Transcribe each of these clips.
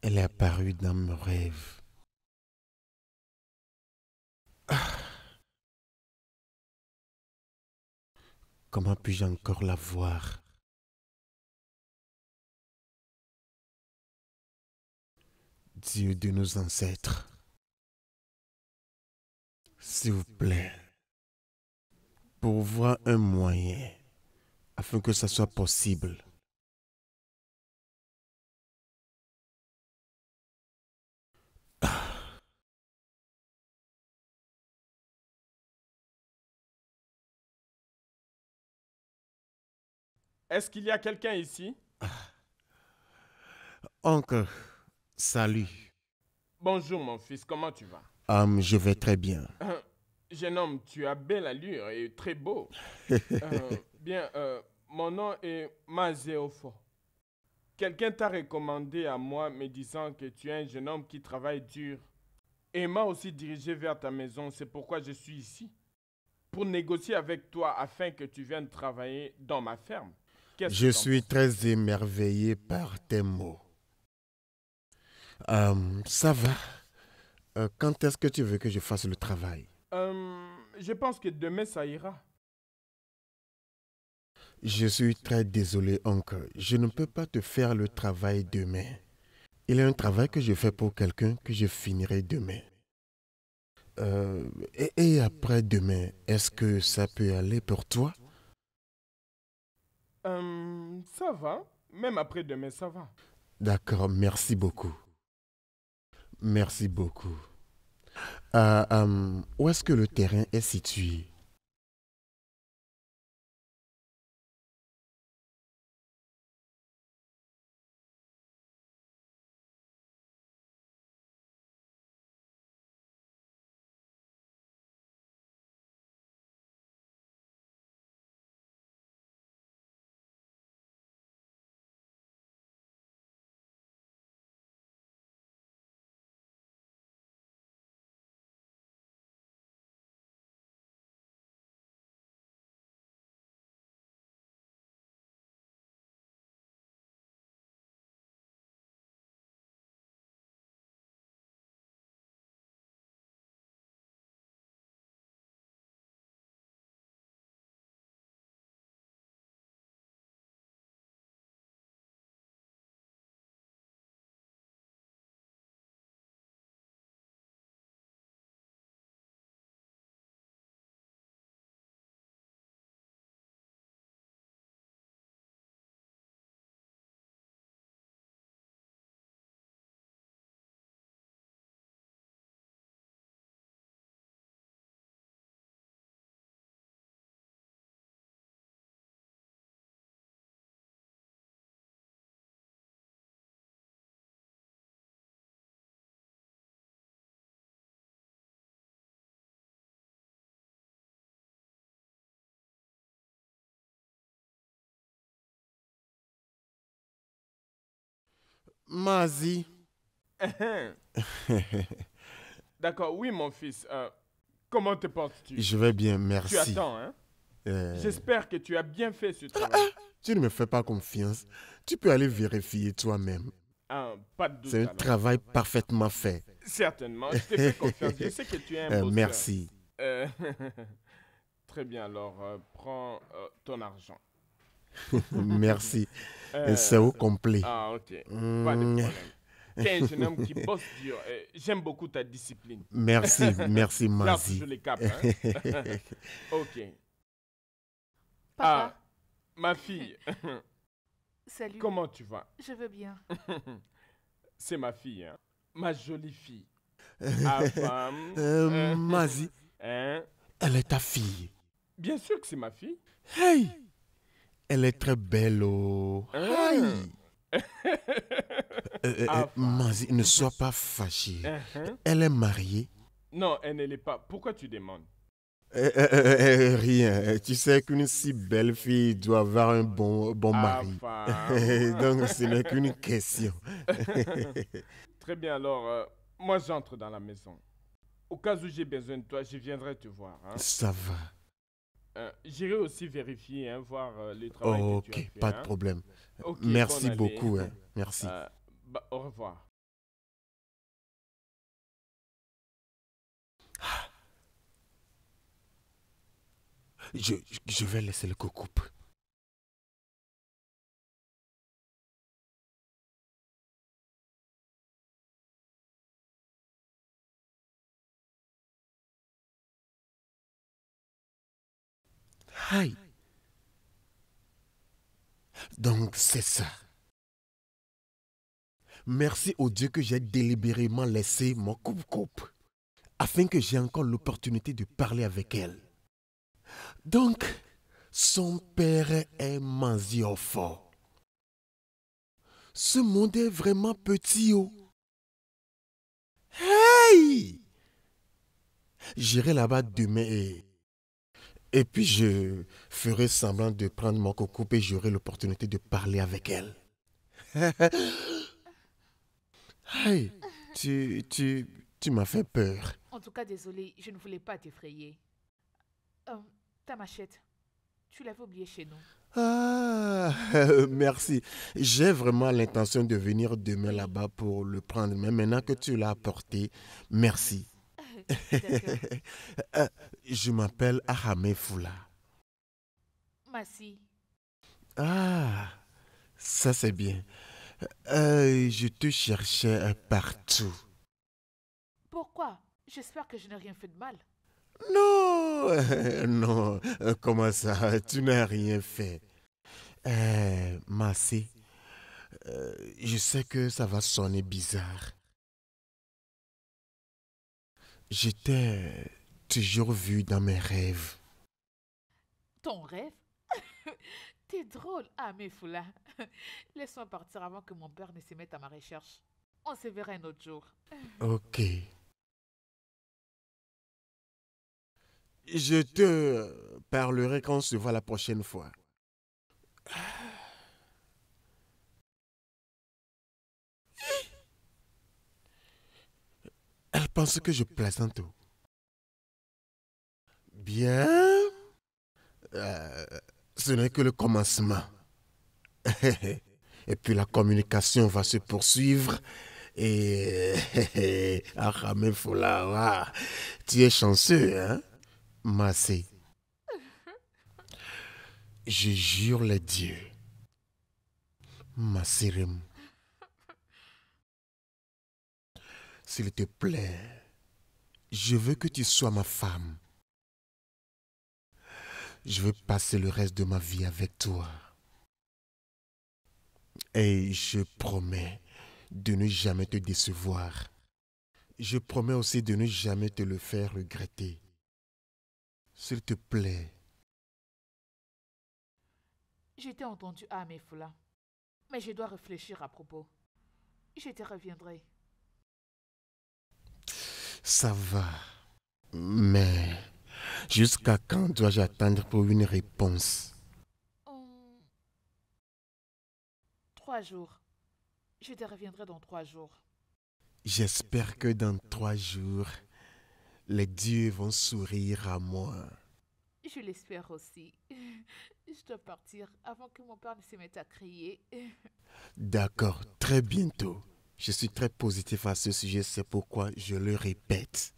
Elle est apparue dans mes rêves. Comment puis-je encore la voir? Dieu de nos ancêtres, s'il vous plaît, pourvoie un moyen afin que ça soit possible. Est-ce qu'il y a quelqu'un ici? Oncle, salut. Bonjour mon fils, comment tu vas? Je vais très bien. Jeune homme, tu as belle allure et très beau. Bien, mon nom est Mazéofo. Quelqu'un t'a recommandé à moi me disant que tu es un jeune homme qui travaille dur. Et m'a aussi dirigé vers ta maison, c'est pourquoi je suis ici. Pour négocier avec toi afin que tu viennes travailler dans ma ferme. Qu'est-ce que Je tu en suis penses? très émerveillé par tes mots. Ça va. Quand est-ce que tu veux que je fasse le travail? Je pense que demain ça ira. Je suis très désolé, oncle. Je ne peux pas te faire le travail demain. Il y a un travail que je fais pour quelqu'un que je finirai demain. Et après-demain, est-ce que ça peut aller pour toi? Ça va. Même après demain, ça va. D'accord, merci beaucoup. Merci beaucoup. Où est-ce que le terrain est situé? Mazi. D'accord, oui mon fils. Comment te portes-tu? Je vais bien, Tu merci. attends, hein? Euh, J'espère que tu as bien fait ce travail. Tu ne me fais pas confiance. Tu peux aller vérifier toi-même. Pas de C'est doute un alors. travail parfaitement fait. Certainement, je te fais confiance. Je sais que tu es un bosseur. Merci. Euh, Très bien, alors prends ton argent. Merci. C'est Euh, au complet. ok, pas de Hmm, problème. Tu es un jeune homme qui bosse dur. J'aime beaucoup ta discipline. Merci, merci Garde Mazi. toujours les caps, hein? Ok. Papa, Ah, ma fille, salut, comment tu vas? je veux bien. C'est ma fille, hein? Ma jolie fille. Ah, femme. Mazi, Hein? elle est ta fille. Bien sûr que c'est ma fille. Hey, elle est très belle, oh. Hein? Aïe. Ah, femme. Mazi, ne sois pas fâché. Hein? Elle est mariée. Non, elle ne l'est pas. Pourquoi tu demandes? Rien. Tu sais qu'une si belle fille doit avoir un bon Ah, mari. femme. Donc, ce n'est qu'une question. Très bien, alors, moi j'entre dans la maison. Au cas où j'ai besoin de toi, je viendrai te voir, hein. Ça va. J'irai aussi vérifier, hein, voir le travail que tu as Ok, fait, pas de hein. problème. Ok, bonne Merci allée. beaucoup. Merci. Au revoir. Je vais laisser le coupe. Aïe. Donc c'est ça. Merci au Dieu que j'ai délibérément laissé mon coupe-coupe, afin que j'ai encore l'opportunité de parler avec elle. Donc, son père est Manziofo. Ce monde est vraiment petit, oh. Hey! J'irai là-bas demain et puis je ferai semblant de prendre mon coupe et j'aurai l'opportunité de parler avec elle. Hey, tu m'as fait peur. En tout cas, désolé, je ne voulais pas t'effrayer. Ta machette, tu l'avais oubliée chez nous. Ah, merci. J'ai vraiment l'intention de venir demain Oui. là-bas pour le prendre, mais maintenant que tu l'as apporté, merci. D'accord. Je m'appelle Ahame Foula. Merci. Ah, ça c'est bien. Je te cherchais partout. Pourquoi? J'espère que je n'ai rien fait de mal. Non, non, comment ça? Tu n'as rien fait. Massé, je sais que ça va sonner bizarre. Je t'ai toujours vu dans mes rêves. Ton rêve? T'es drôle, Foula. Laisse-moi partir avant que mon père ne se mette à ma recherche. On se verra un autre jour. Ok. Je te parlerai quand on se voit la prochaine fois. Elle pense que je plaisante. Bien. Euh, Ce n'est que le commencement. Et puis la communication va se poursuivre. Et Ahame Foula, tu es chanceux, hein, Massé. Je jure les dieux. Massirem, s'il te plaît, je veux que tu sois ma femme. Je veux passer le reste de ma vie avec toi. Et je promets de ne jamais te décevoir. Je promets aussi de ne jamais te le faire regretter. S'il te plaît. J'ai t'ai entendu, Foula. Mais je dois réfléchir à propos. Je te reviendrai. Ça va. Mais jusqu'à quand dois-je attendre pour une réponse? 3 jours. Je te reviendrai dans 3 jours. J'espère que dans 3 jours, les dieux vont sourire à moi. Je l'espère aussi. Je dois partir avant que mon père ne se mette à crier. D'accord, très bientôt. Je suis très positif à ce sujet, c'est pourquoi je le répète.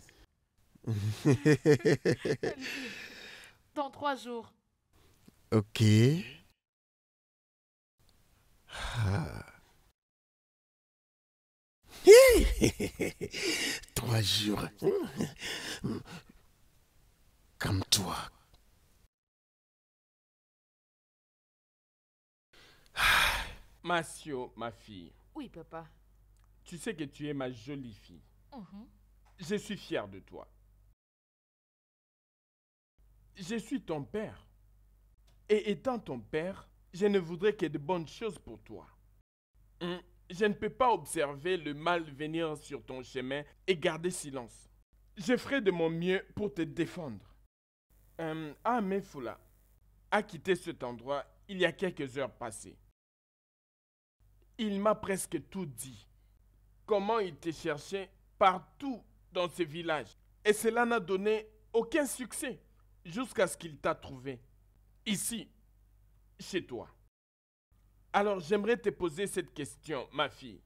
Dans 3 jours. Ok. Ah. 3 jours. Comme toi. Massio, ma fille, Oui, papa. tu sais que tu es ma jolie fille. Mhm. Je suis fier de toi. Je suis ton père. Et étant ton père, je ne voudrais que de bonnes choses pour toi. Je ne peux pas observer le mal venir sur ton chemin et garder silence. Je ferai de mon mieux pour te défendre. Ahame Foula a quitté cet endroit il y a quelques heures passées. Il m'a presque tout dit. Comment il te cherchait partout dans ce village. Et cela n'a donné aucun succès jusqu'à ce qu'il t'a trouvé. Ici, chez toi. Alors j'aimerais te poser cette question, ma fille.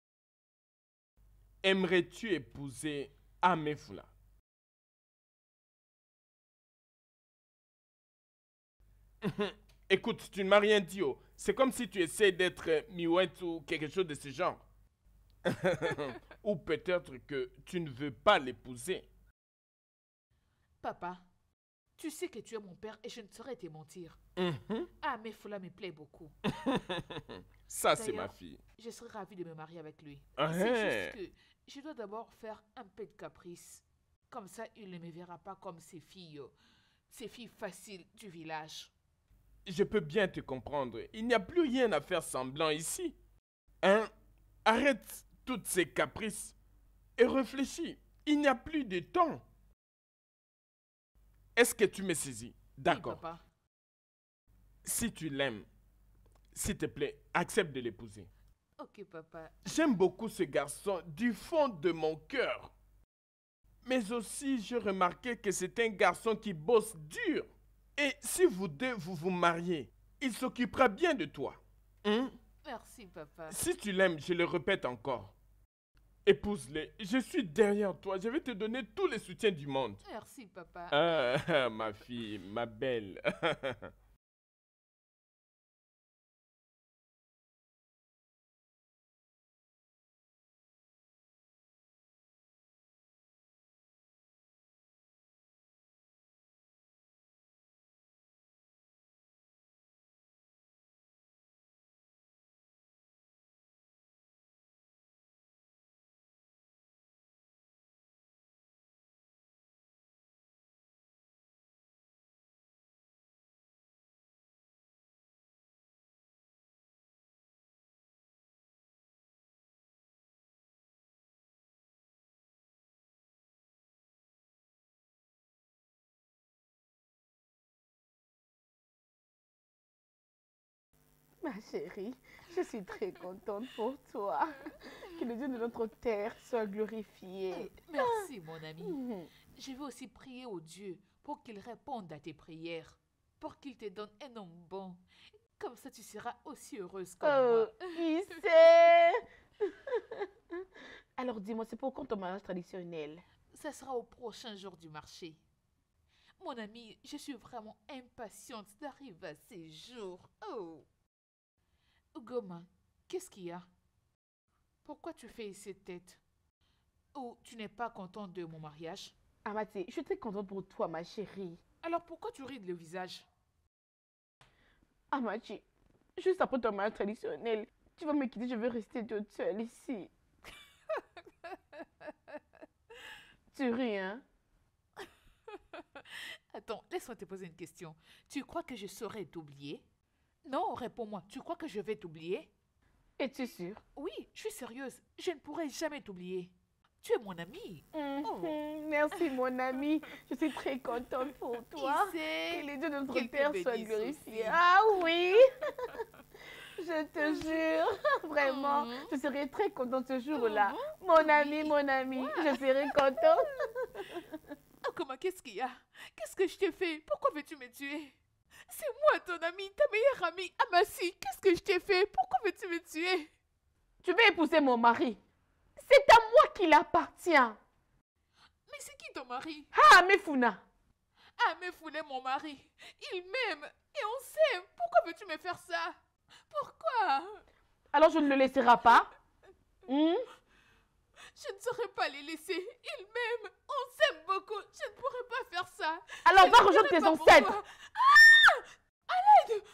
Aimerais-tu épouser Ahame Foula? Écoute, tu ne m'as rien dit. Oh. C'est comme si tu essaies d'être miouette ou quelque chose de ce genre. Ou peut-être que tu ne veux pas l'épouser. Papa, tu sais que tu es mon père et je ne saurais te mentir. Mhm. Ah, mais Fola me plaît beaucoup. Ça, c'est ma D'ailleurs, fille. je serais ravie de me marier avec lui. Ah, C'est juste que je dois d'abord faire un peu de caprice. Comme ça, il ne me verra pas comme ces filles faciles du village. Je peux bien te comprendre. Il n'y a plus rien à faire semblant ici. Hein? Arrête toutes ces caprices et réfléchis. Il n'y a plus de temps. Est-ce que tu me saisis? Oui, D'accord. papa. Si tu l'aimes, s'il te plaît, accepte de l'épouser. Ok, papa. J'aime beaucoup ce garçon du fond de mon cœur. Mais aussi, j'ai remarqué que c'est un garçon qui bosse dur. Et si vous deux, vous vous mariez, il s'occupera bien de toi. Hein? Merci, papa. Si tu l'aimes, je le répète encore. Épouse-le. Je suis derrière toi. Je vais te donner tout le soutien du monde. Merci, papa. Ah, ma fille, ma belle. Ma chérie, je suis très contente pour toi. Que le Dieu de notre terre soit glorifié. Merci, mon ami. Mhm. Je vais aussi prier au Dieu pour qu'il réponde à tes prières. Pour qu'il te donne un homme bon. Comme ça, tu seras aussi heureuse comme Oh, moi. il sait. Alors dis-moi, c'est pour quand ton mariage traditionnel? Ça sera au prochain jour du marché. Mon ami, je suis vraiment impatiente d'arriver à ces jours. Oh! Goma, qu'est-ce qu'il y a? Pourquoi tu fais cette tête? Oh, tu n'es pas contente de mon mariage? Amaté, je suis très contente pour toi, ma chérie. Alors pourquoi tu rides le visage? Amachi, juste après ton mariage traditionnel, tu vas me quitter, je vais rester toute seule ici. Tu ris, hein? Attends, laisse-moi te poser une question. Tu crois que je saurais t'oublier? Non, réponds-moi. Tu crois que je vais t'oublier? Es-tu sûre? Oui, je suis sérieuse. Je ne pourrai jamais t'oublier. Tu es mon ami. Merci, mon ami. Je suis très contente pour toi. Qui sait? Que les dieux de notre Qu'il te Père soient bénisse glorifiés. aussi. Ah oui! Je te jure, vraiment, Mhm. je serai très contente ce jour-là. Mon ami, je serai contente. Oh, comment, qu'est-ce qu'il y a? Qu'est-ce que je t'ai fait? Pourquoi veux-tu me tuer? C'est moi, ton ami, ta meilleure amie, Amassi. Qu'est-ce que je t'ai fait? Pourquoi veux-tu me tuer? Tu veux épouser mon mari? C'est à moi qu'il appartient. Mais c'est qui ton mari? Ah, Mefuna. Ah, mais Foulé, mon mari. Il m'aime et on s'aime. Pourquoi veux-tu me faire ça? Pourquoi? Alors je ne le laisserai pas. Hmm? Je ne saurais pas les laisser. Ils m'aiment. On s'aime beaucoup. Je ne pourrais pas faire ça. Alors Je va ne rejoindre dirai tes pas ancêtres. pourquoi. Ah! À l'aide!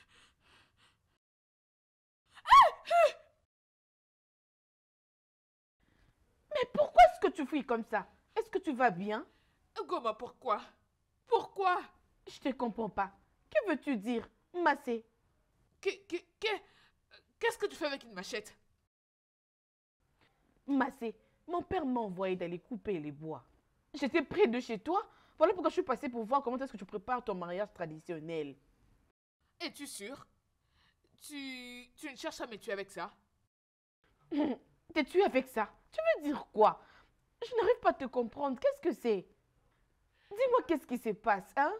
Mais pourquoi est-ce que tu fuis comme ça? Est-ce que tu vas bien? Goma, pourquoi? Pourquoi? Je te comprends pas. Que veux-tu dire, Massé? Qu'est-ce que tu fais avec une machette? Massé, mon père m'a envoyé d'aller couper les bois. J'étais près de chez toi. Voilà pourquoi je suis passée pour voir comment est-ce que tu prépares ton mariage traditionnel. Es-tu sûr? Tu ne cherches à me tuer avec ça? T'es-tu avec ça? Tu veux dire quoi? Je n'arrive pas à te comprendre. Qu'est-ce que c'est? Dis-moi qu'est-ce qui se passe, hein?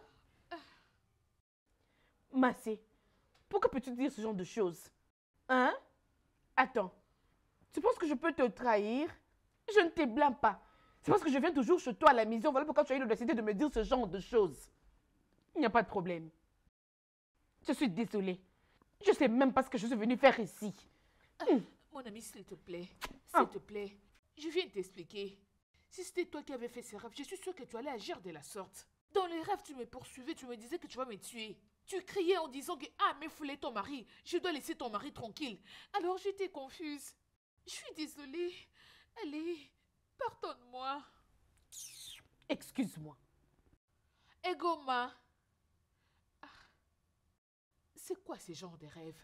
Massé, pourquoi peux-tu dire ce genre de choses? Hein? Attends, tu penses que je peux te trahir? Je ne te blâme pas. C'est parce que je viens toujours chez toi à la maison. Voilà pourquoi tu as eu l'audacité de me dire ce genre de choses. Il n'y a pas de problème. Je suis désolée. Je sais même pas ce que je suis venue faire ici. Mon ami, s'il te plaît. Ah. S'il te plaît. Je viens de t'expliquer. Si c'était toi qui avais fait ces rêves, je suis sûre que tu allais agir de la sorte. Dans les rêves, tu me poursuivais, tu me disais que tu vas me tuer. Tu criais en disant que « Ah, mais foulez ton mari, je dois laisser ton mari tranquille. » Alors j'étais confuse. Je suis désolée. Allez, pardonne-moi. Excuse-moi. Egoma. Ah. C'est quoi ces genres de rêves?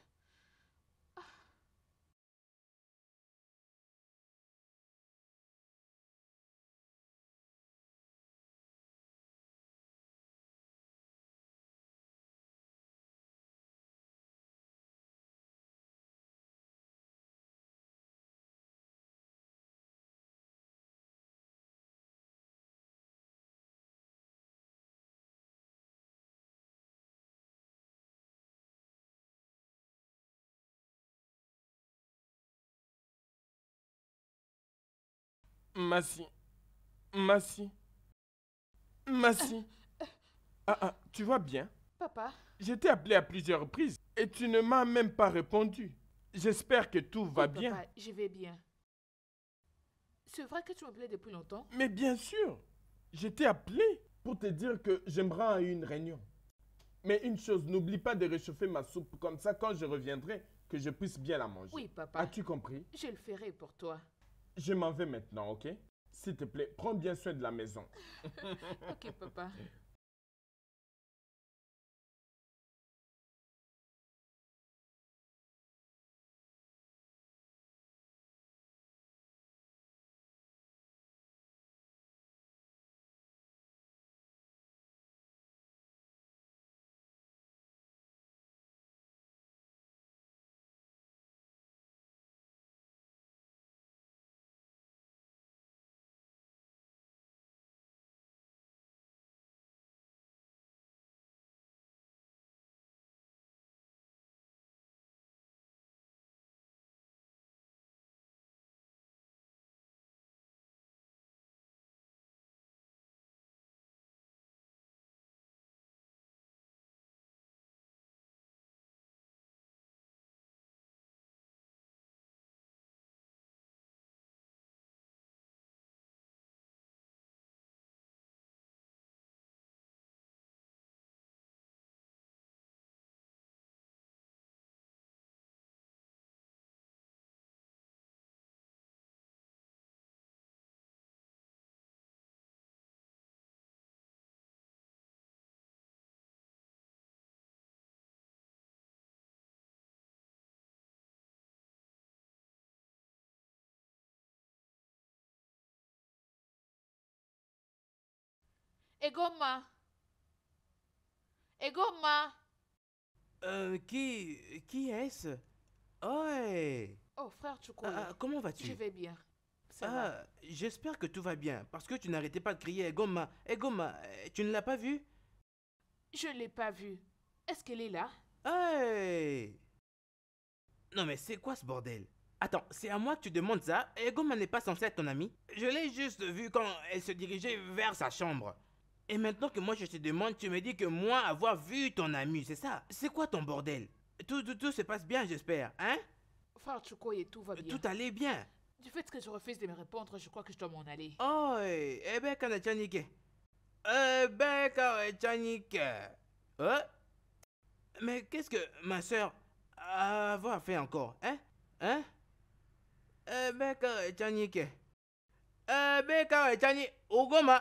Massi. Tu vas bien? Papa, Je t'ai appelé à plusieurs reprises et tu ne m'as même pas répondu. J'espère que tout va oui, bien. papa, je vais bien. C'est vrai que tu m'appelais depuis longtemps? Mais bien sûr, je t'ai appelé pour te dire que j'aimerais à une réunion. Mais une chose, n'oublie pas de réchauffer ma soupe comme ça quand je reviendrai, que je puisse bien la manger. Oui, papa. As-tu compris? Je le ferai pour toi. Je m'en vais maintenant, ok? S'il te plaît, prends bien soin de la maison. Ok, papa. Egoma. Egoma. Qui est-ce? Ouais. Oh, frère Chukwu. Comment Je vas-tu? vais bien. Ça va. J'espère que tout va bien, parce que tu n'arrêtais pas de crier Egoma, Egoma, tu ne l'as pas vue? Je ne l'ai pas vue. Est-ce qu'elle est là? Hey! Non mais c'est quoi ce bordel? Attends, c'est à moi que tu demandes ça? Egoma n'est pas censée être ton amie? Je l'ai juste vue quand elle se dirigeait vers sa chambre. Et maintenant que moi je te demande, tu me dis que moi avoir vu ton ami, c'est ça? C'est quoi ton bordel? Tout se passe bien, j'espère, hein? Frère Chukwu et tout va bien. Tout allait bien. Du fait que je refuse de me répondre, je crois que je dois m'en aller. Oh, Ebeka na Chanike. Ebeka na Chanike. Oh? Mais qu'est-ce que ma soeur va faire encore, hein? Hein? Ebeka na Chanike. Ebeka na Chanike. Ogoma.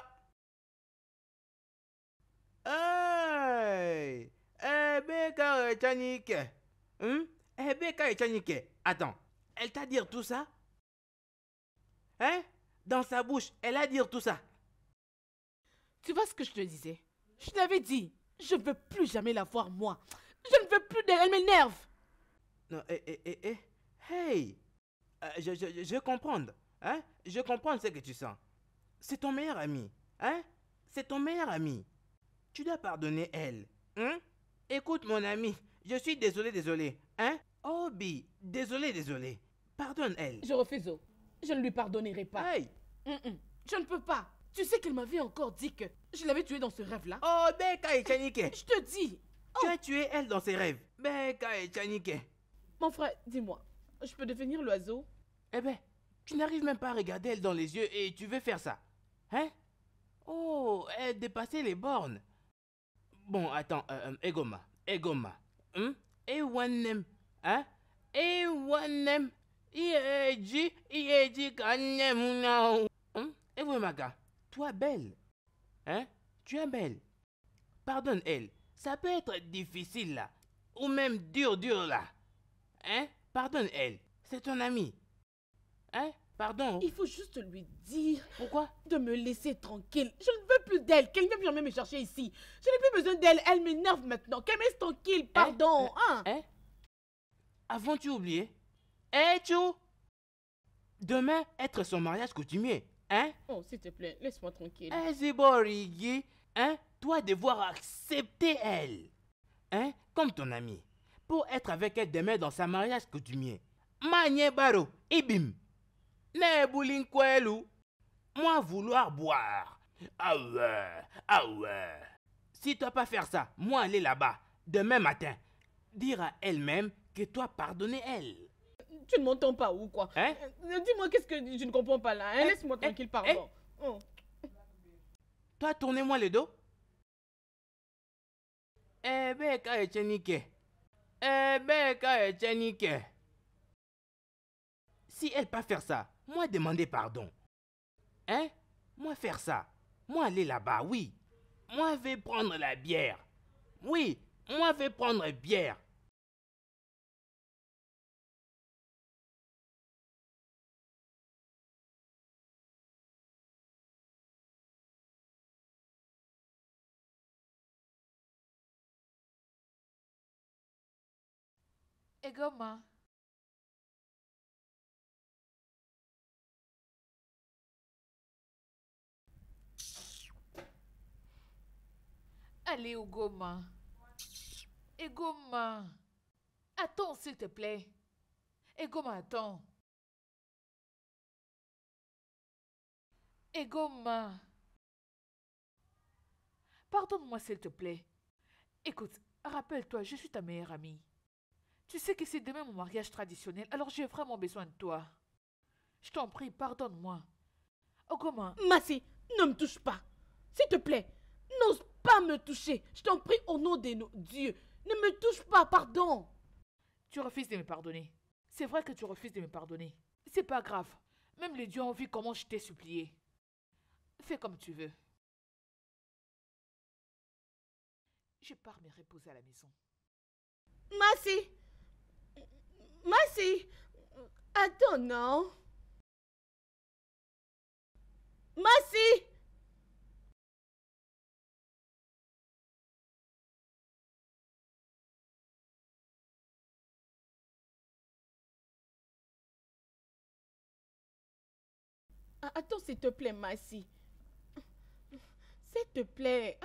Hey! Ebeka na Chanike. Ebeka na Chanike. Attends, elle t'a dit tout ça? Hein? Dans sa bouche, elle a dit tout ça. Tu vois ce que je te disais? Je t'avais dit, je ne veux plus jamais la voir, moi. Je ne veux plus d'elle, elle m'énerve. Non, hey! Je comprends, hein? Je comprends ce que tu sens. C'est ton meilleur ami, hein? C'est ton meilleur ami. Tu dois pardonner elle, hein? Écoute, mon ami, je suis désolé, hein? Obi, désolé. Pardonne elle. Je refuse. Je ne lui pardonnerai pas. Hey! Je ne peux pas. Tu sais qu'elle m'avait encore dit que je l'avais tué dans ce rêve-là. Oh, Beka et Chanike. Je te dis, Tu as tué elle dans ses rêves. Beka et Chanike. Mon frère, dis-moi, je peux devenir l'oiseau? Eh ben, tu n'arrives même pas à regarder elle dans les yeux et tu veux faire ça. Hein? Oh, elle dépassait les bornes. Bon, attends, Egoma. Ewanem. Hein? Ewanem. Ieji Kanyem now. Ewemaka, toi belle. Hein? Tu es belle. Pardonne elle. Ça peut être difficile là. Ou même dur là. Hein? Pardonne elle. C'est ton amie. Hein? Pardon. Il faut juste lui dire Pourquoi? de me laisser tranquille. Je ne veux plus d'elle. Qu'elle ne vienne plus jamais me chercher ici. Je n'ai plus besoin d'elle. Elle m'énerve maintenant. Qu'elle me laisse tranquille. Pardon. Hein? Avons-tu oublié? Chou! Demain, être son mariage coutumier. Hein? Oh, s'il te plaît, laisse-moi tranquille. Ziborigi. Hein? Toi devoir accepter elle. Hein? Comme ton amie. Pour être avec elle demain dans sa mariage coutumier. Manye baro. Ibim. Ne boulinkwelu. Moi vouloir boire. Ah ouais. Si tu vas pas faire ça, moi aller là-bas, demain matin, dire à elle-même que toi pardonner elle. Tu ne m'entends pas ou quoi? Hein? Dis-moi qu'est-ce que je ne comprends pas là. Hein? Laisse-moi tranquille, pardon. Oh. Toi, tournez-moi le dos. Beka et Chenike. Si elle pas faire ça, moi demander pardon. Hein? Moi faire ça. Moi aller là-bas, oui. Moi vais prendre la bière. Oui, moi vais prendre bière. Egoma. Allez, Egoma. Egoma. Attends, s'il te plaît. Egoma, attends. Egoma. Pardonne-moi, s'il te plaît. Écoute, rappelle-toi, je suis ta meilleure amie. Tu sais que c'est demain mon mariage traditionnel, alors j'ai vraiment besoin de toi. Je t'en prie, pardonne-moi. Egoma. Massi, ne me touche pas. S'il te plaît, n'ose pas me toucher. Je t'en prie au nom de nos dieux. Ne me touche pas, pardon. Tu refuses de me pardonner. C'est vrai que tu refuses de me pardonner. C'est pas grave. Même les dieux ont vu comment je t'ai supplié. Fais comme tu veux. Je pars me reposer à la maison. Massi, attends, non. Massi. Attends, s'il te plaît, Massi. S'il te plaît.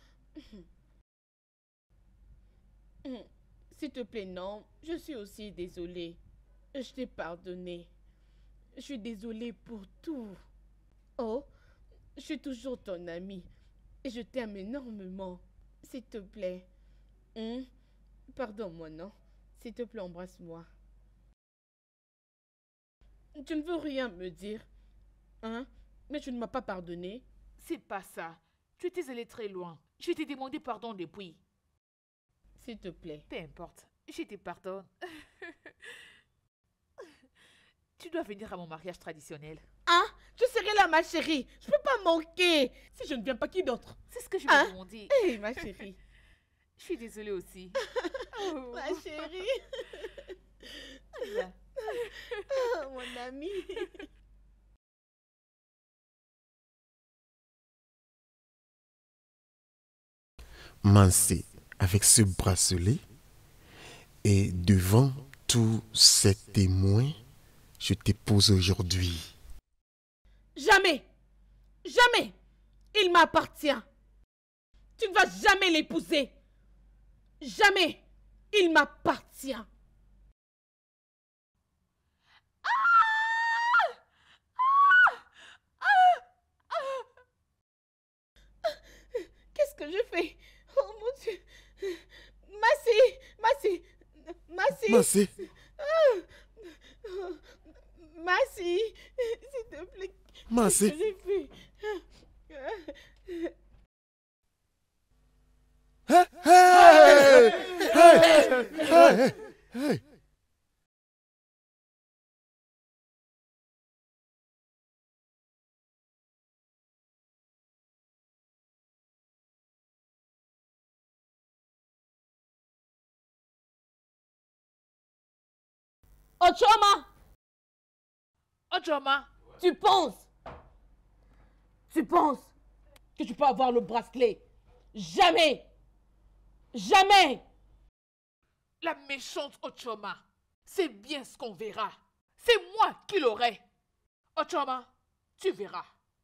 S'il te plaît, non. Je suis aussi désolée. Je t'ai pardonné. Je suis désolée pour tout. Oh, je suis toujours ton amie. Et je t'aime énormément. S'il te plaît. Pardonne-moi, non. S'il te plaît, embrasse-moi. Tu ne veux rien me dire. Hein? Mais tu ne m'as pas pardonné. C'est pas ça. Tu étais allé très loin. Je t'ai demandé pardon depuis. S'il te plaît. Peu importe. Je te pardonne. Tu dois venir à mon mariage traditionnel. Ah, tu serais là, ma chérie. Je peux pas manquer. Si je ne viens pas, qui d'autre? C'est ce que je me demandais. Hé, ma chérie. Je suis désolée aussi. Oh. Ma chérie. Là. Oh, mon ami. Mansé, avec ce bracelet, et devant tous ces témoins, je t'épouse aujourd'hui. Jamais. Jamais. Il m'appartient. Tu ne vas jamais l'épouser. Jamais. Il m'appartient. Qu'est-ce que je fais? Oh mon Dieu. Massé, Merci, s'il te plaît. Massé. Qu'est-ce que j'ai fait? Hey! Hey! Hey! Hey! Hey! Ochoma, Ojoma, tu penses que tu peux avoir le bracelet? Jamais! Jamais! la méchante Ochoma. C'est bien ce qu'on verra. C'est moi qui l'aurai. Ochoma, tu verras.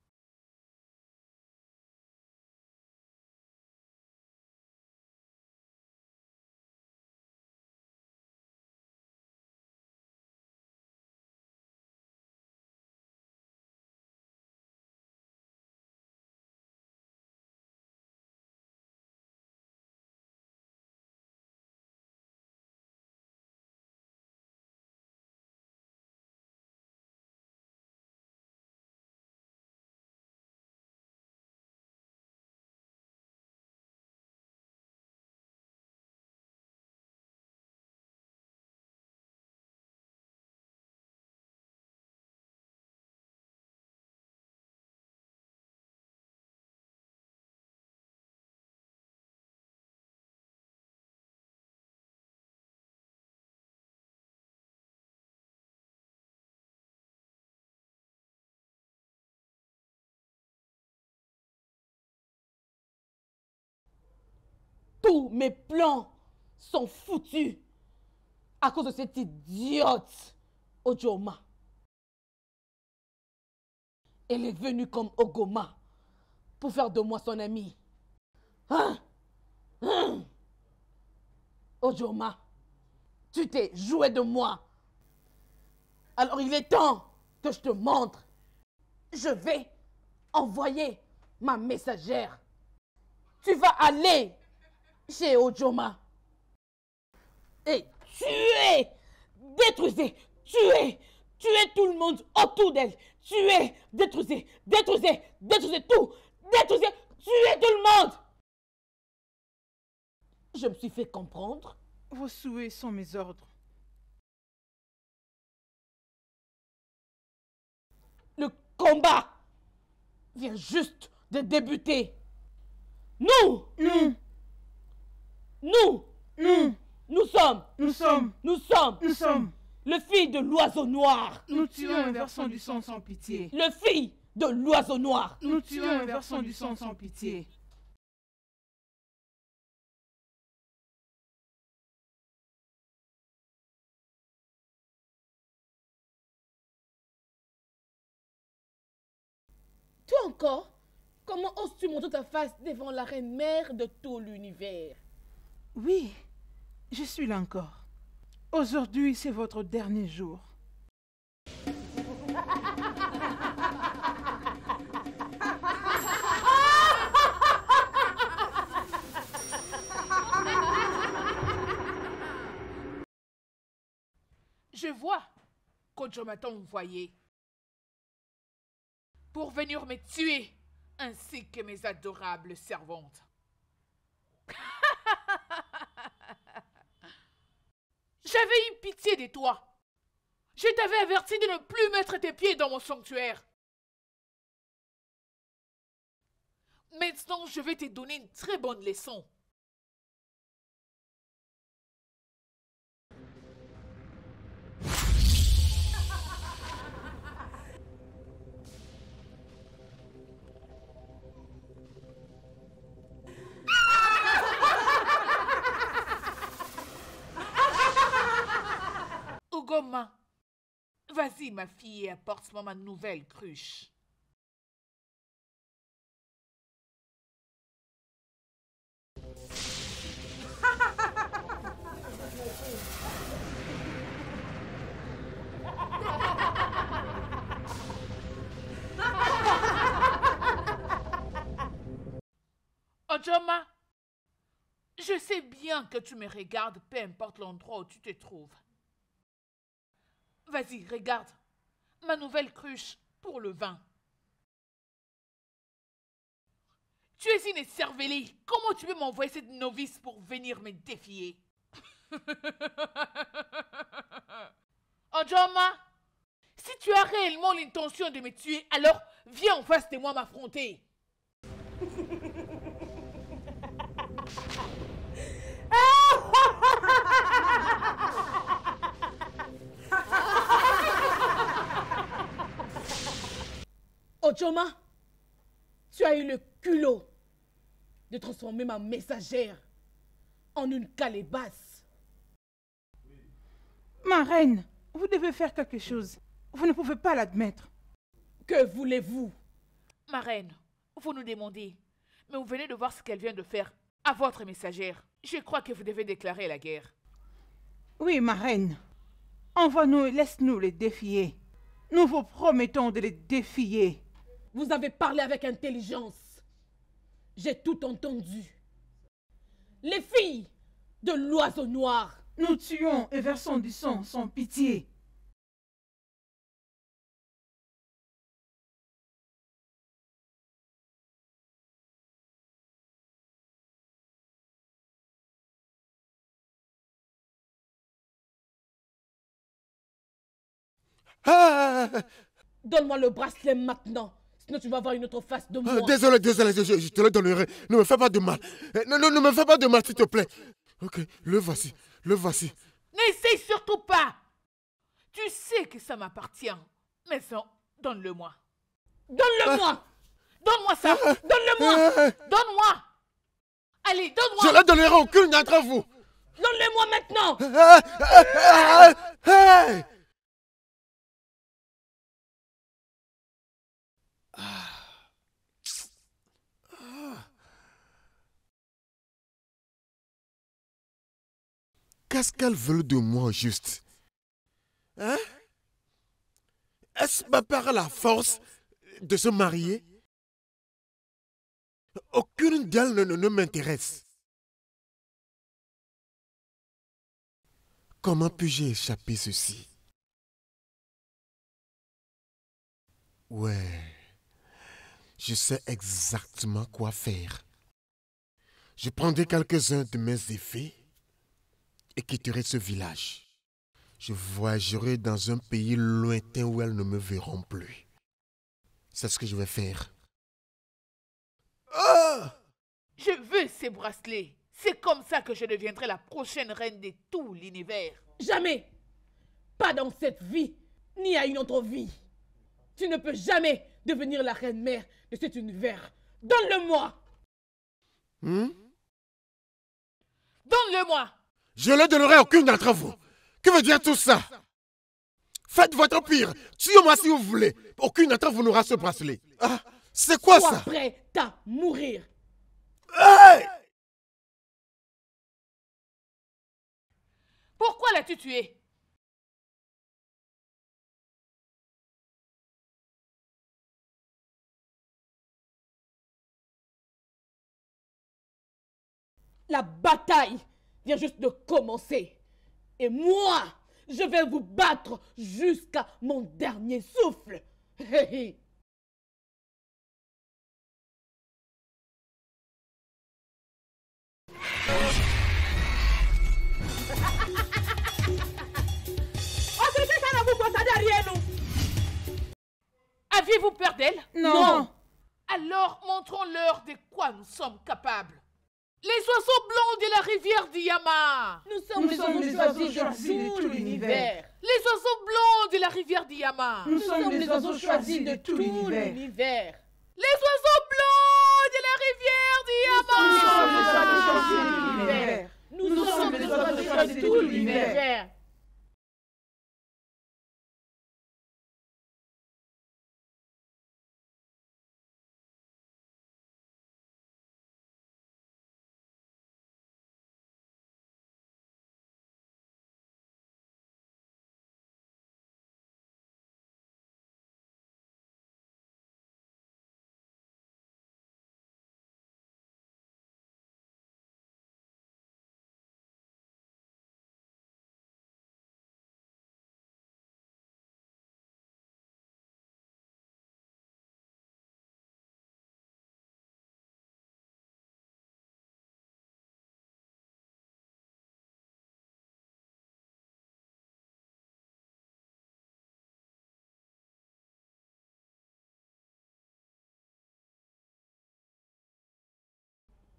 Tous mes plans sont foutus à cause de cette idiote Ojoma. Elle est venue comme Ogoma pour faire de moi son amie. Hein? Ojoma, tu t'es joué de moi. Alors il est temps que je te montre. Je vais envoyer ma messagère. Tu vas aller chez Ojoma et tuer, détruisez, tuer tout le monde autour d'elle. Tuer, détruisez tout, détruisez, tuez tout le monde. Je me suis fait comprendre. Vos souhaits sont mes ordres. Le combat vient juste de débuter. Nous sommes le fils de l'oiseau noir. Nous tuons un versant du sang sans pitié. Le fils de l'oiseau noir. Nous tuons un versant du sang sans pitié. Toi encore? Comment oses-tu montrer ta face devant la reine mère de tout l'univers? Oui, je suis là encore. Aujourd'hui, c'est votre dernier jour. Je vois qu'Ojoma t'a envoyé pour venir me tuer, ainsi que mes adorables servantes. J'avais eu pitié de toi. Je t'avais averti de ne plus mettre tes pieds dans mon sanctuaire. Maintenant, je vais te donner une très bonne leçon. Ugoma, vas-y ma fille et apporte-moi ma nouvelle cruche. Ojoma, Je sais bien que tu me regardes, peu importe l'endroit où tu te trouves. Vas-y, regarde. Ma nouvelle cruche pour le vin. Tu es une écervelée. Comment tu peux m'envoyer cette novice pour venir me défier? Ojoma, si tu as réellement l'intention de me tuer, alors viens en face de moi m'affronter. Ojoma, tu as eu le culot de transformer ma messagère en une calebasse. Ma reine, vous devez faire quelque chose. Vous ne pouvez pas l'admettre. Que voulez-vous? Ma reine, vous nous demandez, mais vous venez de voir ce qu'elle vient de faire à votre messagère. Je crois que vous devez déclarer la guerre. Oui, ma reine. Envoie-nous et laisse-nous les défier. Nous vous promettons de les défier. Vous avez parlé avec intelligence. J'ai tout entendu. Les filles de l'oiseau noir. Nous tuons et versons du sang sans pitié. Ah, Donne-moi le bracelet maintenant. Sinon tu vas avoir une autre face de moi. désolé, je te le donnerai. Ne me fais pas de mal. Ne me fais pas de mal, s'il te plaît. Ok, le voici. N'essaye surtout pas. Tu sais que ça m'appartient. Mais non, donne-le-moi. Donne-le-moi. Donne-moi ça. Donne-le-moi. Donne-moi. Allez, donne-moi. Je ne le donnerai à aucune d'entre vous. Donne-le-moi maintenant. Hey! Qu'est-ce qu'elle veut de moi au juste? Hein? Est-ce pas par la force de se marier? Aucune d'elles ne m'intéresse. Comment puis-je échapper ceci? Ouais, je sais exactement quoi faire. Je prendrai quelques-uns de mes effets et quitterai ce village. Je voyagerai dans un pays lointain où elles ne me verront plus. C'est ce que je vais faire. Ah! Je veux ces bracelets. C'est comme ça que je deviendrai la prochaine reine de tout l'univers. Jamais. Pas dans cette vie, ni à une autre vie. Tu ne peux jamais devenir la reine-mère de cet univers. Donne-le-moi. Donne-le-moi. Je ne le donnerai à aucune d'entre vous. Que veut dire tout ça? Faites votre pire. Tuez-moi si vous voulez. Aucune d'entre vous n'aura ce bracelet. Ah, c'est quoi Sois ça? prêt à mourir. Hey! Pourquoi l'as-tu tué? La bataille vient juste de commencer. Et moi, je vais vous battre jusqu'à mon dernier souffle. Aviez-vous peur d'elle? Non. Alors montrons-leur de quoi nous sommes capables. Les oiseaux blancs de la rivière d'Iyama. Nous sommes les oiseaux choisis de tout l'univers. Les oiseaux blancs de la rivière d'Iyama. Nous sommes les oiseaux choisis de tout l'univers. Les oiseaux blancs de la rivière d'Iyama. Nous sommes les oiseaux choisis de tout l'univers.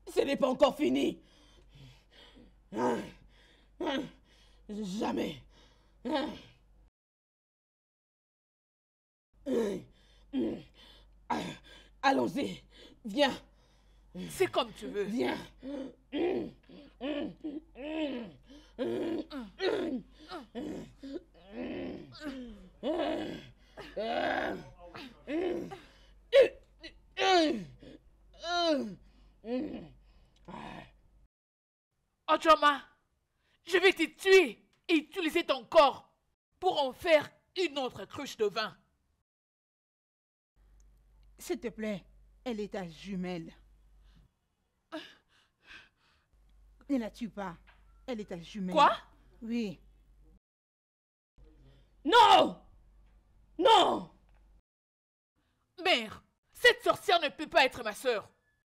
Ce n'est pas encore fini. Jamais. Allons-y. Viens. C'est comme tu veux. Viens. Ojoma, je vais te tuer et utiliser ton corps pour en faire une autre cruche de vin. S'il te plaît, elle est ta jumelle. Ne la tue pas. Elle est ta jumelle. Quoi? Oui. Non! Non! Mère, cette sorcière ne peut pas être ma sœur.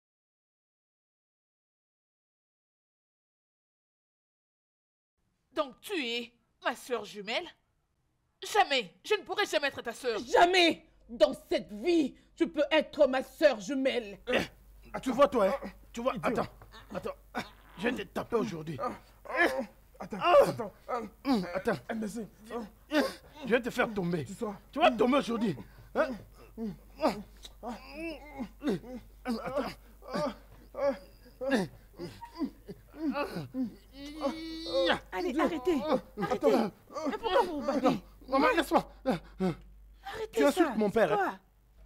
Donc tu es ma sœur jumelle? Jamais, je ne pourrai jamais être ta sœur. Jamais dans cette vie, tu peux être ma sœur jumelle. Tu vois, toi, hein? Tu vois, attends. Je vais te taper aujourd'hui. Attends. Attends. Je vais te faire tomber. sois. Tu vas tomber aujourd'hui. Hein? Allez, arrêtez. Arrêtez. Mais pourquoi vous vous battez? Maman, laisse-moi. Arrêtez Tu insultes ça. mon père, c'est quoi?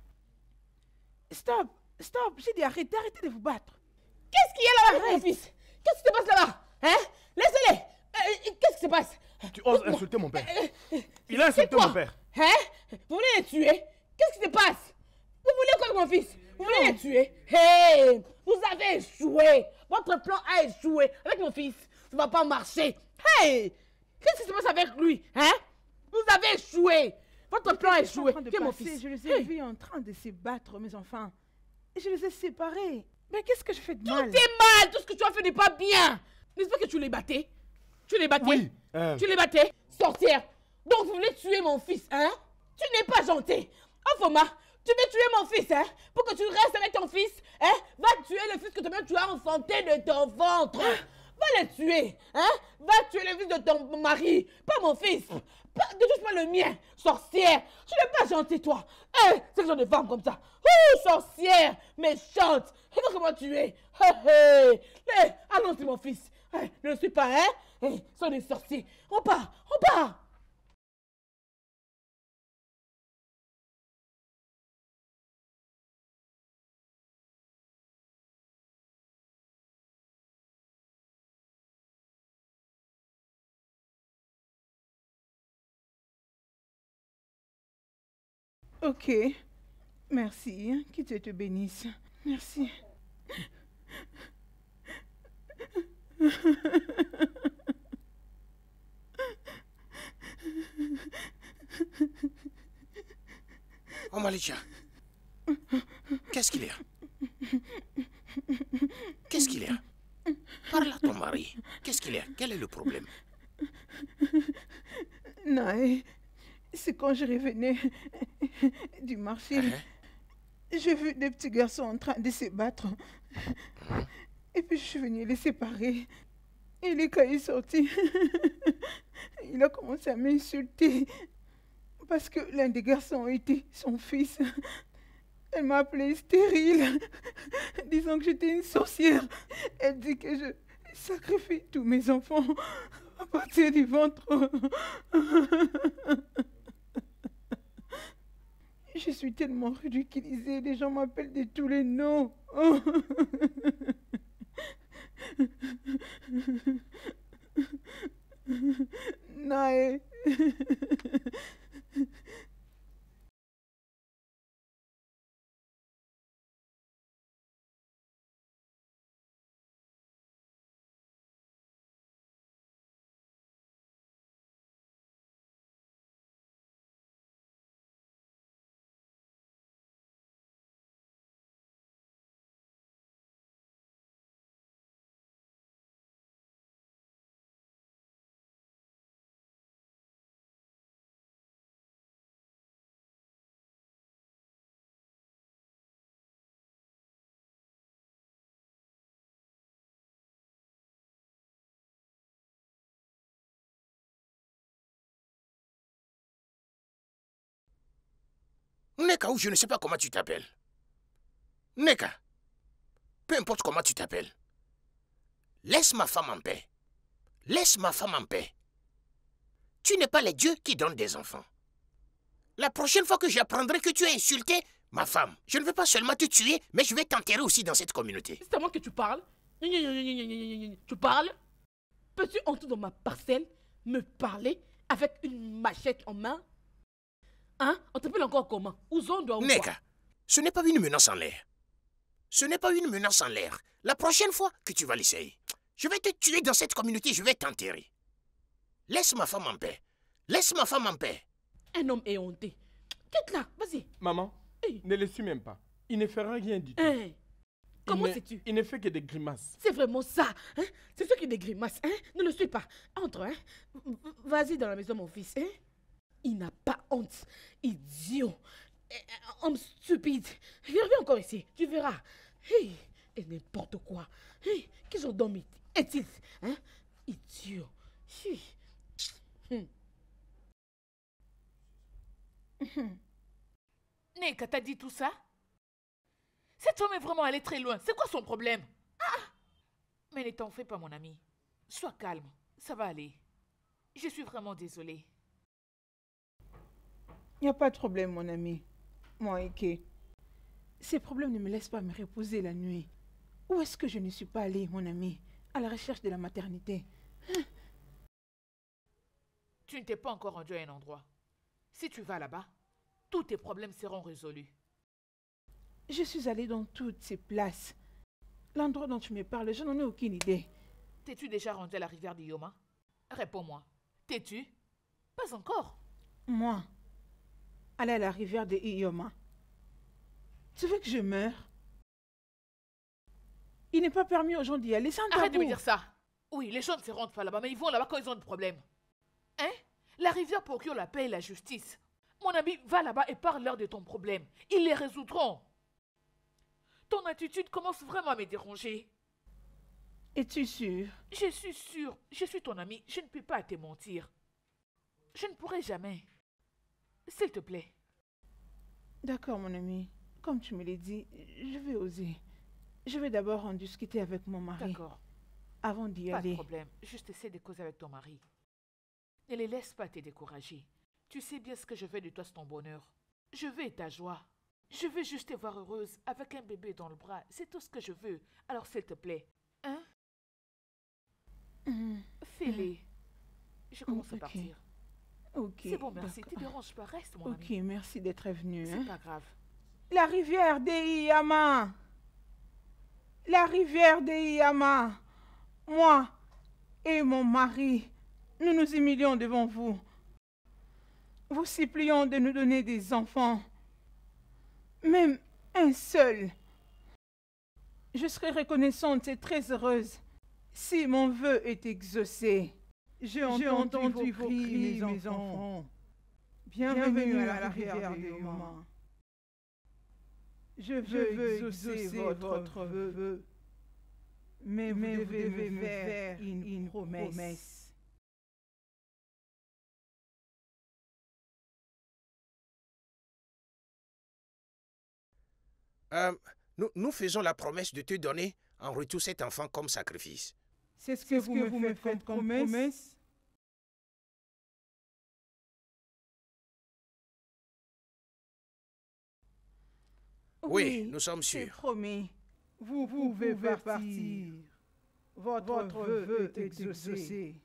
Stop. J'ai dit arrêtez de vous battre. Qu'est-ce qu'il y a là-bas, mon fils? Qu'est-ce qui se passe là-bas? Hein? Laissez-les. Qu'est-ce qui se passe? Tu oses insulter mon père. Il a insulté quoi? mon père. Hein? Vous voulez les tuer? Qu'est-ce qui se passe? Vous voulez quoi, mon fils? Vous voulez les tuer? Hey! Vous avez échoué! Votre plan a échoué avec mon fils. Ça va pas marcher. Hey! Qu'est-ce qui se passe avec lui? Hein? Vous avez échoué! Votre plan a Ils sont en échoué. train de Qui est mon passer, fils? Je les ai vus en train de se battre, mes enfants. Et je les ai séparés. Mais qu'est-ce que je fais de mal? Tout est mal! Tout ce que tu as fait n'est pas bien! N'est-ce pas que tu les battais? Tu les battais? Oui. Tu les battais? Sorcière! Donc vous voulez tuer mon fils, hein? Tu n'es pas gentil! Infoma, tu veux tuer mon fils, hein? Pour que tu restes avec ton fils, hein? Va tuer le fils que toi-même tu as enfanté de ton ventre! Va le tuer, hein? Va tuer le fils de ton mari, pas mon fils! Ne touche pas le mien, sorcière! Tu n'es pas gentil, toi! Hein? C'est le genre de femme comme ça! Ouh, sorcière! Méchante! Regarde comment tu es! Allons-y, mon fils! Ne le suis pas, hein? Sont des sorciers! On part! Ok. Merci. Hein. Que Dieu te bénisse. Merci. Oh Malikia, qu'est-ce qu'il y a? Qu'est-ce qu'il y a? Parle à ton mari. Qu'est-ce qu'il y a? Quel est le problème? Naé, c'est quand je revenais du marché. J'ai vu des petits garçons en train de se battre. Et puis je suis venue les séparer. Et les cahiers sortis. Il a commencé à m'insulter. Parce que l'un des garçons était son fils. Elle m'a appelée stérile, disant que j'étais une sorcière. Elle dit que je sacrifie tous mes enfants à partir du ventre. Je suis tellement ridiculisée, les gens m'appellent de tous les noms. Naé. Neka, ou je ne sais pas comment tu t'appelles. Neka, peu importe comment tu t'appelles, laisse ma femme en paix. Laisse ma femme en paix. Tu n'es pas les dieux qui donnent des enfants. La prochaine fois que j'apprendrai que tu as insulté ma femme, je ne vais pas seulement te tuer, mais je vais t'enterrer aussi dans cette communauté. C'est à moi que tu parles. Tu parles? Peux-tu entrer dans ma parcelle, me parler avec une machette en main? Hein? On t'appelle encore comment? Ouzondo ou quoi? Neka, ce n'est pas une menace en l'air. Ce n'est pas une menace en l'air. La prochaine fois que tu vas l'essayer, je vais te tuer dans cette communauté, je vais t'enterrer. Laisse ma femme en paix. Laisse ma femme en paix. Un homme éhonté. Quitte-la, vas-y. Maman, Hey. ne le suis même pas. Il ne fera rien du tout. Hein? Comment Il ne- sais-tu? Il ne fait que des grimaces. C'est vraiment ça, hein? C'est ce qui des grimaces, hein? Ne le suis pas. Entre, hein? Vas-y dans la maison, mon fils, hein? Il n'a pas honte. Idiot. Homme stupide. Viens encore ici, tu verras. Hey, et n'importe quoi. Hey, quel genre d'homme est-il, hein? Idiot. Hi. Neka t'a dit tout ça? Cet homme est vraiment allé très loin. C'est quoi son problème? Ah! Mais ne t'en fais pas, mon ami. Sois calme. Ça va aller. Je suis vraiment désolée. Il n'y a pas de problème, mon ami. Moi, Ike. Ces problèmes ne me laissent pas me reposer la nuit. Où est-ce que je ne suis pas allée, mon ami? À la recherche de la maternité. Tu ne t'es pas encore rendu à un endroit. Si tu vas là-bas, tous tes problèmes seront résolus. Je suis allée dans toutes ces places. L'endroit dont tu me parles, je n'en ai aucune idée. T'es-tu déjà rendu à la rivière du Yoma? Réponds-moi. T'es-tu? Pas encore. Moi, aller à la rivière de Iyoma. Tu veux que je meure? Il n'est pas permis aux gens d'y aller, c'est un Arrête de me tabou. dire ça. Oui, les gens ne se rendent pas là-bas, mais ils vont là-bas quand ils ont des problèmes. Hein? La rivière procure la paix et la justice. Mon ami, va là-bas et parle-leur de ton problème. Ils les résoudront. Ton attitude commence vraiment à me déranger. Es-tu sûr? Je suis sûre, je suis ton ami, je ne peux pas te mentir. Je ne pourrai jamais. S'il te plaît. D'accord, mon ami. Comme tu me l'as dit, je vais oser. Je vais d'abord en discuter avec mon mari D'accord, avant d'y pas de aller. problème. Juste essaie de causer avec ton mari. Ne les laisse pas te décourager. Tu sais bien ce que je veux de toi, c'est ton bonheur. Je veux ta joie. Je veux juste te voir heureuse avec un bébé dans le bras. C'est tout ce que je veux. Alors s'il te plaît. Hein? Fais-les. Je commence à ok. partir. Ok. C'est bon, merci. d'accord. Tu déranges pas. Reste, mon Ok, ami. merci d'être venu. C'est hein. pas grave. La rivière de Iyama. La rivière de Iyama. Moi et mon mari, nous nous humilions devant vous. Vous supplions de nous donner des enfants. Même un seul. Je serai reconnaissante et très heureuse si mon vœu est exaucé. J'ai entendu vos cris, mes enfants. Bienvenue à la rivière de Iyama. Je veux exaucer votre vœu, mais vous devez me faire une promesse. Nous faisons la promesse de te donner en retour cet enfant comme sacrifice. C'est ce que vous me faites comme promesse? Oui, nous sommes c'est sûrs. promis. Vous pouvez partir. Votre vœu est exaucé.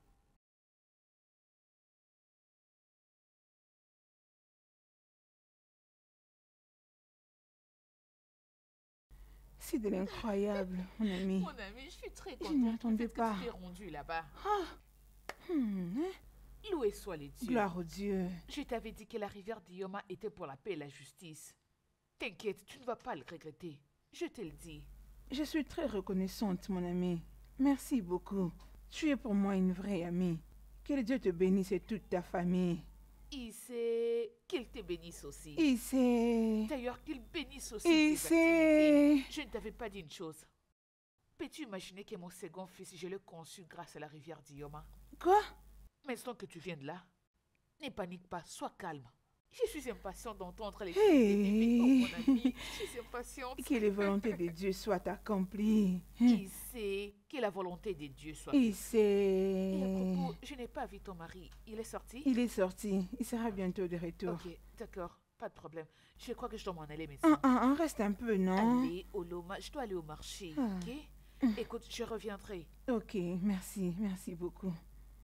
C'est de l'incroyable, mon ami. Mon ami, je suis très Je contente n'y du attendais fait pas. que tu t'es rendu là-bas. Hein? Loué soit les dieux. Gloire au Dieu. Je t'avais dit que la rivière d'Iyoma était pour la paix et la justice. T'inquiète, tu ne vas pas le regretter. Je te le dis. Je suis très reconnaissante, mon ami. Merci beaucoup. Tu es pour moi une vraie amie. Que Dieu te bénisse et toute ta famille. Il sait qu'il te bénisse aussi. Il sait. D'ailleurs, qu'il bénisse aussi Il tes sait. activités. Je ne t'avais pas dit une chose. Peux-tu imaginer que mon second fils, je l'ai conçu grâce à la rivière d'Iyoma? Quoi? Maintenant que tu viens de là, ne panique pas, sois calme. Je suis impatiente d'entendre les Hey. Oh, mon ami, je suis impatiente. Que les volontés de Dieu soient accomplies. Qui sait que la volonté de Dieu soit Il faite. Et à sait. propos, je n'ai pas vu ton mari. Il est sorti? Il est sorti. Il sera bientôt de retour. Ok, d'accord, pas de problème. Je crois que je dois m'en aller maintenant. Reste un peu, non? Allez, Oloma, je dois aller au marché, Ah. ok? Écoute, je reviendrai. Ok, merci. Merci beaucoup.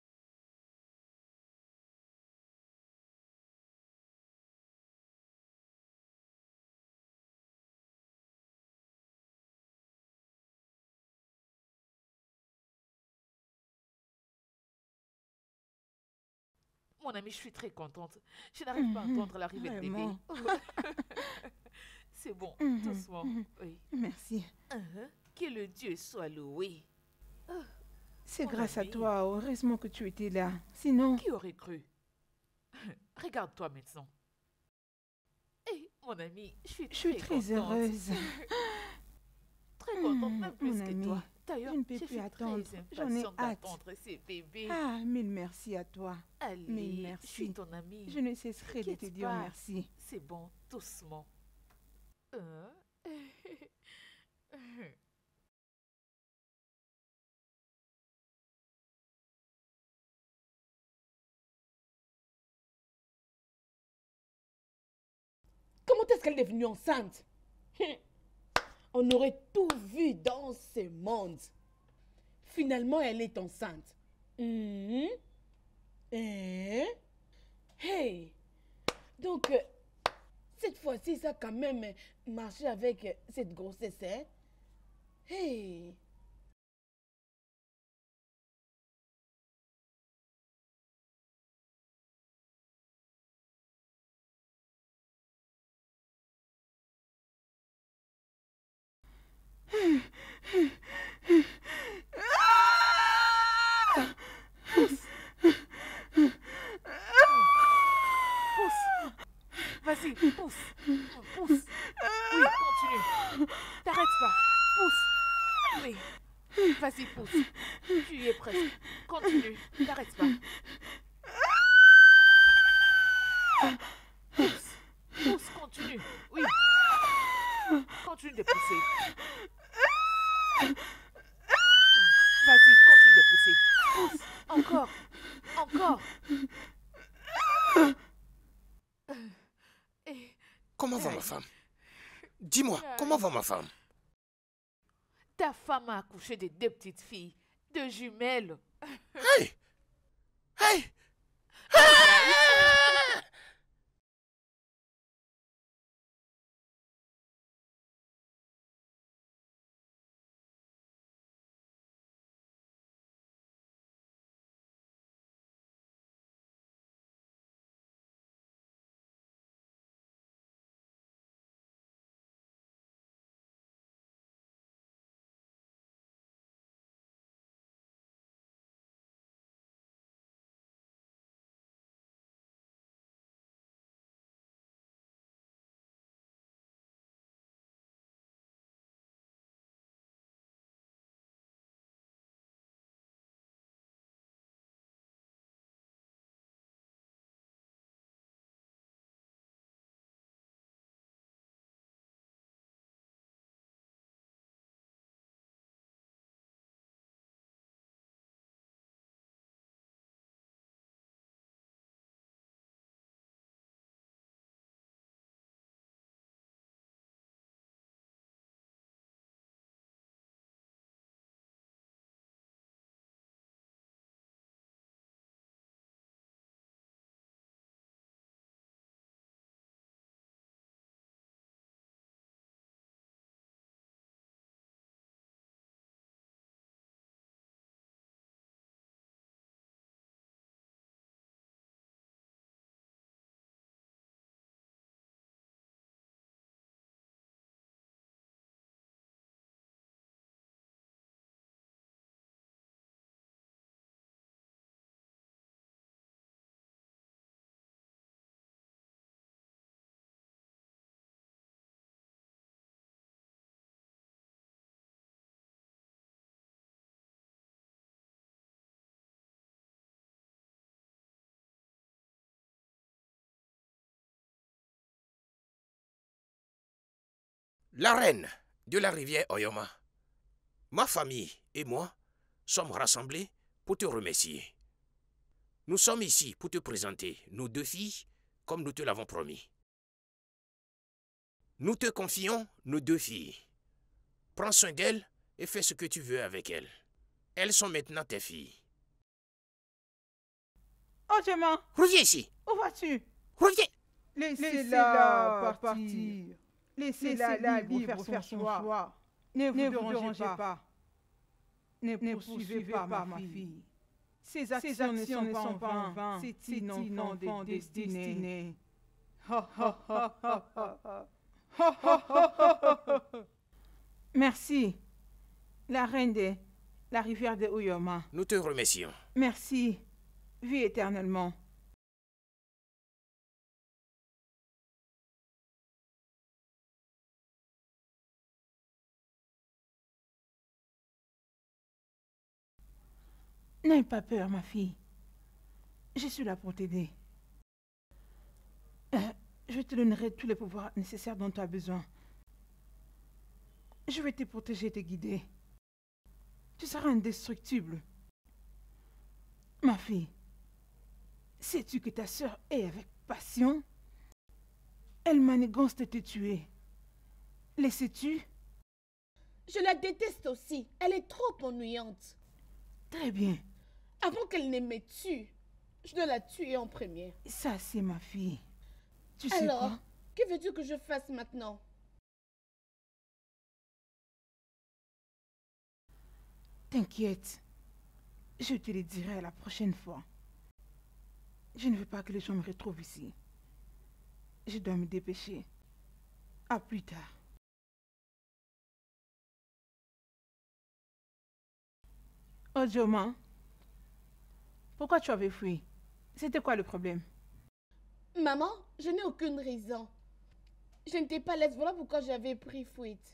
Mon ami, je suis très contente. Je n'arrive pas à entendre l'arrivée de bébé. Vraiment. C'est bon, Mhm, doucement. mhm. Oui. Merci. Que le Dieu soit loué. C'est Mon grâce à ami. toi. Heureusement que tu étais là. Sinon... Qui aurait cru? Regarde-toi maintenant. Eh, mon ami, Je suis très contente. heureuse. Très contente, même plus Mon que ami, toi. D'ailleurs, je ne peux je plus suis attendre. très J'en ai impatiente hâte. d'attendre ces bébés. Ah, mille merci à toi. Allez, mille je suis merci. ton amie. Je ne cesserai de te T'inquiète dire pas. merci. C'est bon, doucement. Hein? Comment est-ce qu'elle est devenue enceinte? On aurait tout vu dans ce monde. Finalement, elle est enceinte. Mhm. Hein? Hey! Donc, cette fois-ci, ça a quand même marché avec cette grossesse, hein? Hey! Pousse. Vas-y, pousse. Pousse. Oui, continue. T'arrêtes pas. Pousse. Oui. Vas-y, pousse. Tu y es presque. Continue. T'arrêtes pas. Pousse. Pousse, continue. Oui. Continue de pousser. Vas-y, continue de pousser. Pousse. Encore. Encore. Et Comment va ma femme? Dis-moi, comment va ma femme? ta femme a accouché de 2 petites filles, 2 jumelles. Hey! Hey! Ah! La reine de la rivière Oyoma, ma famille et moi sommes rassemblés pour te remercier. Nous sommes ici pour te présenter nos 2 filles comme nous te l'avons promis. Nous te confions nos 2 filles. Prends soin d'elles et fais ce que tu veux avec elles. Elles sont maintenant tes filles. Ojoma, Reviens ici. où vas-tu? Reviens. Laissez-la partir. Laissez-la libre faire son choix. Ne vous dérangez pas. Ne poursuivez pas ma fille. Ces actions ne sont pas en vain. C'est une enfant destinée. Merci, la reine de la rivière de Oyoma. Nous te remercions. Merci, vis éternellement. N'aie pas peur, ma fille. Je suis là pour t'aider. Je te donnerai tous les pouvoirs nécessaires dont tu as besoin. Je vais te protéger et te guider. Tu seras indestructible. Ma fille, sais-tu que ta sœur est avec passion? Elle manigance de te tuer. Le sais-tu? Je la déteste aussi. Elle est trop ennuyante. Très bien. Avant qu'elle ne me tue, je dois la tuer en première. Ça, c'est ma fille. Tu sais Alors, quoi? que veux-tu que je fasse maintenant? T'inquiète. Je te le dirai la prochaine fois. Je ne veux pas que les gens me retrouvent ici. Je dois me dépêcher. À plus tard. Ojoma, pourquoi tu avais fui? C'était quoi le problème? Maman, je n'ai aucune raison. Je n'étais pas à l'aise, voilà pourquoi j'avais pris fuite.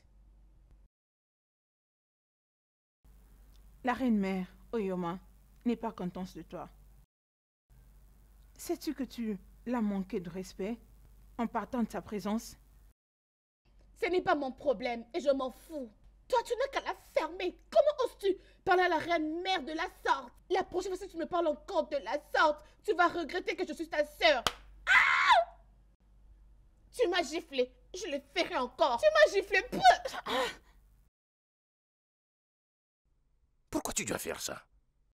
La reine-mère, Oyoma, n'est pas contente de toi. Sais-tu que tu l'as manqué de respect en partant de sa présence? Ce n'est pas mon problème et je m'en fous. Toi, tu n'as qu'à la fermer. Comment oses-tu parler à la reine-mère de la sorte? La prochaine fois que tu me parles encore de la sorte, tu vas regretter que je suis ta sœur. Ah! Tu m'as giflé. Je le ferai encore. Tu m'as giflé. Pourquoi tu dois faire ça?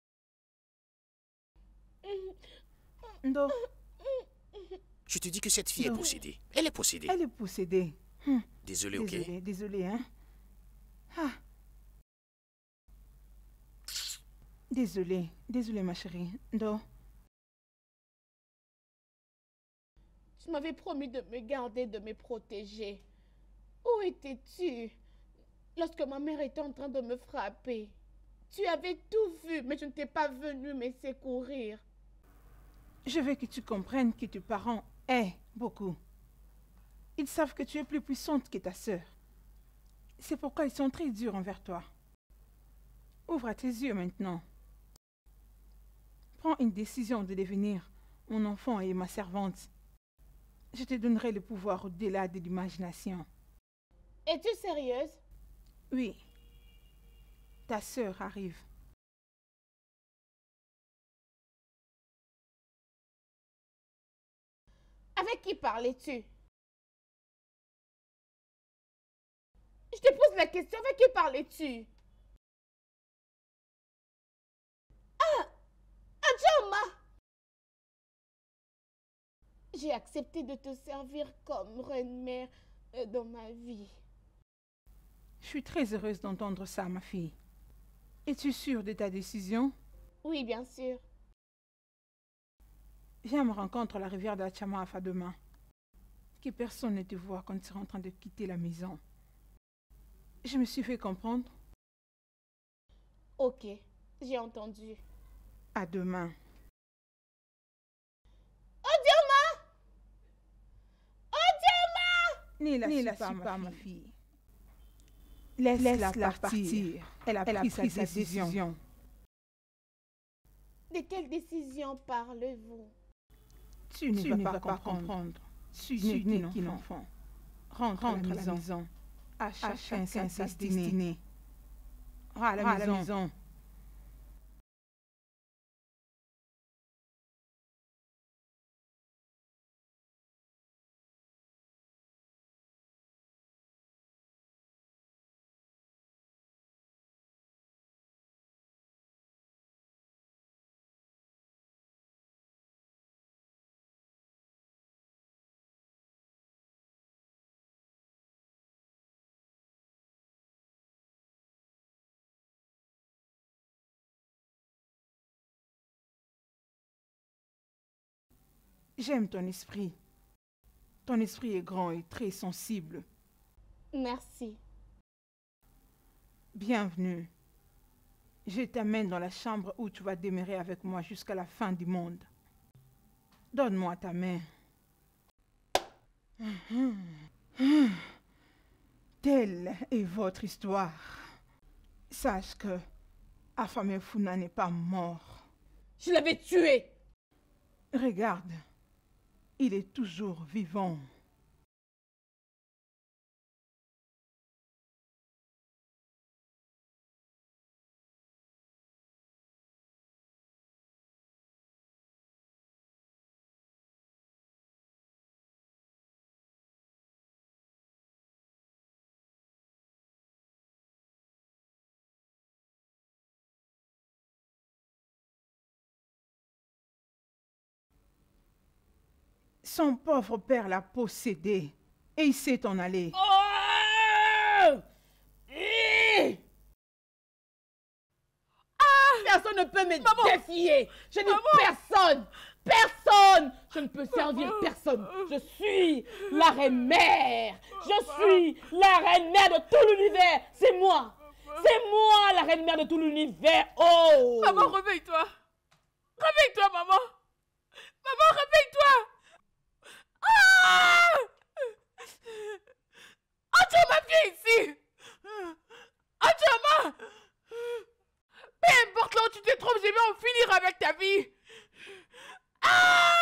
Non, Je te dis que cette fille est Non. possédée. Elle est possédée. elle est possédée. Désolé, ok? Désolée, hein? Ah. Désolée, ma chérie. Non. Tu m'avais promis de me garder, de me protéger. Où étais-tu lorsque ma mère était en train de me frapper? Tu avais tout vu, mais je ne t'ai pas venu me secourir. Je veux que tu comprennes que tes parents aiment beaucoup. Ils savent que tu es plus puissante que ta sœur. C'est pourquoi ils sont très durs envers toi. Ouvre tes yeux maintenant. Prends une décision de devenir mon enfant et ma servante. Je te donnerai le pouvoir au-delà de l'imagination. Es-tu sérieuse? Oui. Ta sœur arrive. Avec qui parlais-tu? Je te pose la question, avec qui parlais-tu? Ah! Adjoma! J'ai accepté de te servir comme reine-mère dans ma vie. Je suis très heureuse d'entendre ça, ma fille. Es-tu sûre de ta décision? Oui, bien sûr. Viens me rencontrer à la rivière d'Achama à Fadema. Que personne ne te voit quand tu seras en train de quitter la maison. Je me suis fait comprendre. Ok, j'ai entendu. À demain. Adjoma! Adjoma! Ne la suis pas, ma fille. Laisse-la partir. Elle a pris sa décision. De quelle décision parlez-vous? Tu ne vas pas comprendre. Tu n'es qu'un enfant. Rentre à la maison. À chacun sa destinée. À la maison. J'aime ton esprit. Ton esprit est grand et très sensible. Merci. Bienvenue. Je t'amène dans la chambre où tu vas demeurer avec moi jusqu'à la fin du monde. Donne-moi ta main. Telle est votre histoire. Sache que Afame Funa n'est pas mort. Je l'avais tué. Regarde, il est toujours vivant. Son pauvre père l'a possédé et il s'est en allé. Personne ne peut me défier. Je dis personne. Personne. Je ne peux servir personne. Je suis la reine-mère. Je suis la reine-mère de tout l'univers. C'est moi. C'est moi la reine-mère de tout l'univers. Oh. Maman, réveille-toi. Réveille-toi, maman. Maman, réveille-toi. Ah! Andioma, viens ici. Andioma. Peu importe là où tu te trouves, je vais en finir avec ta vie. Ah!